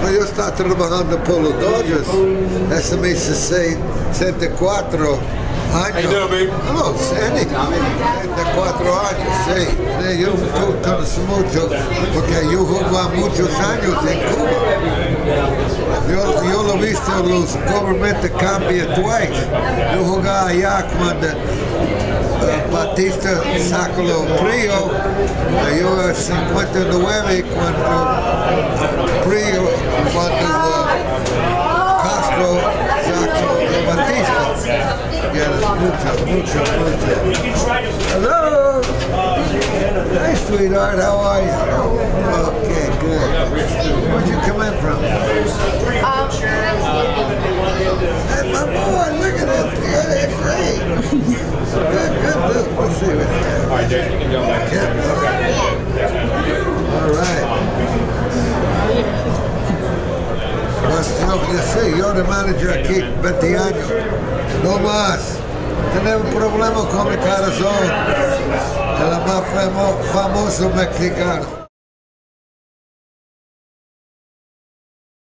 yo estaba trabajando por los Dodgers. Hace mis 64 años. No, 64 años, sí. Yo conozco mucho, porque yo jugué muchos años en Cuba. Yo lo he visto, los government cambian twice. Yo jugaba allá cuando Batista sacó los Prio, yo en 59 cuando Prio, cuando Castro sacó los Batista. Yes, mucho. Hello! Hi, sweetheart, how are you? Okay, good. Where'd you come in from? Hey, my boy, look at this. You're great. Good. Let's see what's there. All right, Jason, you can go back. All right. Pues yo sé, yo de manager aquí 20 años. No más. Tenemos un problema con mi corazón. El más famoso mexicano.